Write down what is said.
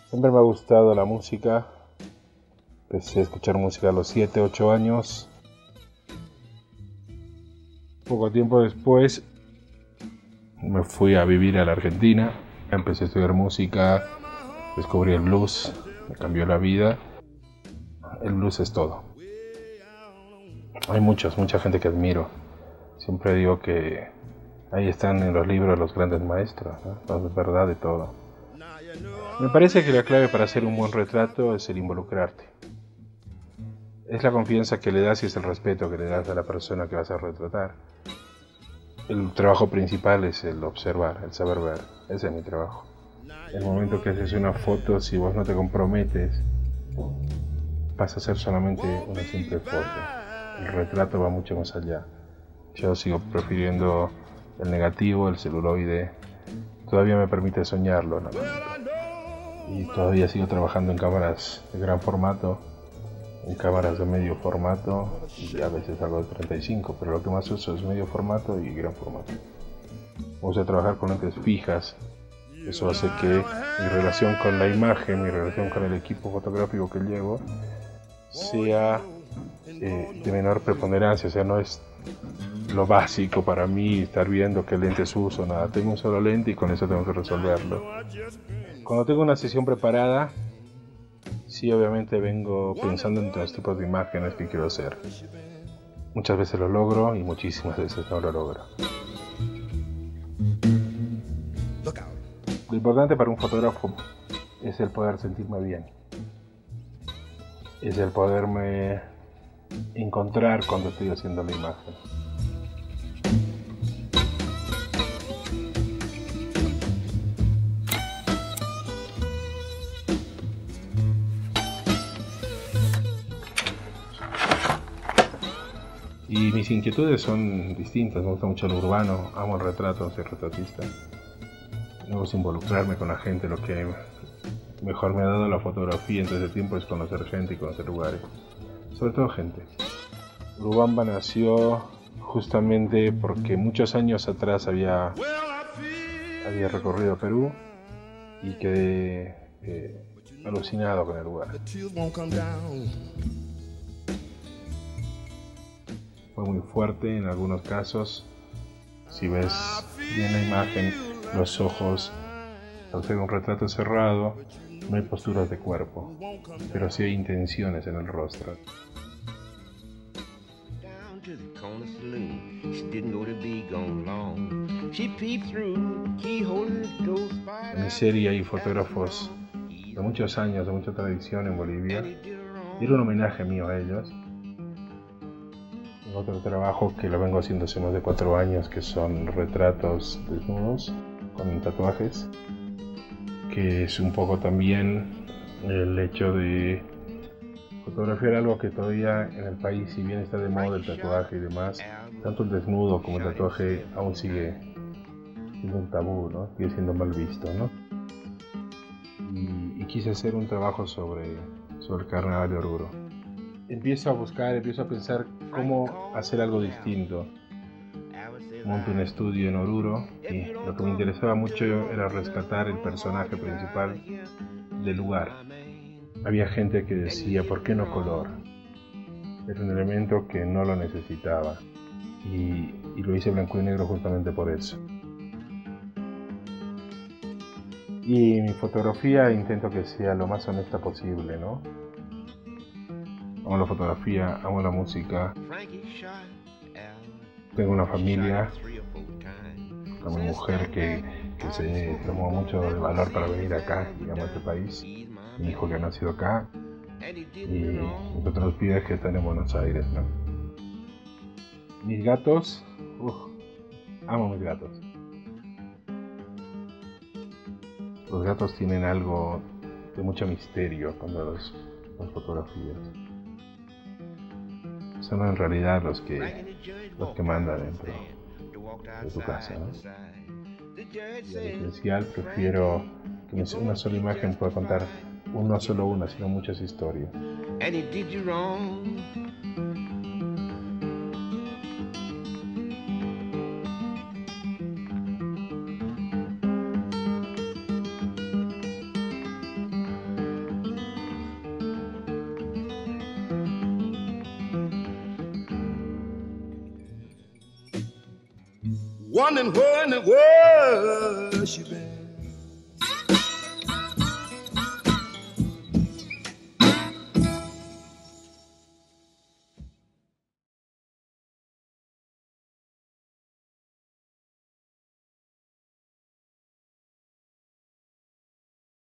Siempre me ha gustado la música. Empecé a escuchar música a los 7, 8 años. Poco tiempo después me fui a vivir a la Argentina. Empecé a estudiar música, descubrí el blues, me cambió la vida. El blues es todo. Hay mucha gente que admiro. Siempre digo que ahí están en los libros los grandes maestros, ¿no? La verdad de todo. Me parece que la clave para hacer un buen retrato es el involucrarte. Es la confianza que le das y es el respeto que le das a la persona que vas a retratar. El trabajo principal es el observar, el saber ver. Ese es mi trabajo. El momento que haces una foto, si vos no te comprometes, pasa a ser solamente una simple foto. El retrato va mucho más allá. Yo sigo prefiriendo el negativo, el celuloide. Todavía me permite soñarlo, ¿no? Y todavía sigo trabajando en cámaras de gran formato, en cámaras de medio formato y a veces algo de 35, pero lo que más uso es medio formato y gran formato. Me gusta trabajar con lentes fijas. Eso hace que mi relación con la imagen, mi relación con el equipo fotográfico que llevo sea de menor preponderancia. O sea, no es lo básico para mí estar viendo qué lentes uso, nada. Tengo un solo lente y con eso tengo que resolverlo. Cuando tengo una sesión preparada, sí, obviamente vengo pensando en los tipos de imágenes que quiero hacer. Muchas veces lo logro y muchísimas veces no lo logro. Lo importante para un fotógrafo es el poder sentirme bien. Es el poderme encontrar cuando estoy haciendo la imagen. Y mis inquietudes son distintas. Me gusta mucho lo urbano, amo el retrato, soy retratista. Me gusta involucrarme con la gente. Lo que mejor me ha dado la fotografía en todo ese tiempo es conocer gente y conocer lugares. Sobre todo gente. Urubamba nació justamente porque muchos años atrás había recorrido Perú y quedé alucinado con el lugar. Fue muy fuerte en algunos casos. Si ves bien la imagen, los ojos, al ser un retrato cerrado, no hay posturas de cuerpo, pero sí hay intenciones en el rostro. En mi serie hay fotógrafos de muchos años, de mucha tradición en Bolivia, y era un homenaje mío a ellos. Otro trabajo que lo vengo haciendo hace más de 4 años, que son retratos desnudos con tatuajes, que es un poco también el hecho de fotografiar algo que todavía en el país, si bien está de moda el tatuaje y demás, tanto el desnudo como el tatuaje aún sigue siendo un tabú, ¿no? Sigue siendo mal visto, ¿no? Y quise hacer un trabajo sobre el carnaval de Oruro. Empiezo a pensar cómo hacer algo distinto. Monto un estudio en Oruro y lo que me interesaba mucho era rescatar el personaje principal del lugar. Había gente que decía, ¿por qué no color? Era un elemento que no lo necesitaba y lo hice blanco y negro justamente por eso. Y mi fotografía intento que sea lo más honesta posible, ¿no? Amo la fotografía, amo la música. Tengo una familia con mi mujer que se tomó mucho de valor para venir acá, digamos, a este país. Mi hijo que ha nacido acá y mis otros pibes que están en Buenos Aires, ¿no? Mis gatos, amo mis gatos. Los gatos tienen algo de mucho misterio cuando los fotografías. Son en realidad los que mandan dentro de tu casa, ¿no? Y en esencial prefiero que una sola imagen pueda contar no solo una, sino muchas historias. wondering where in the world she been.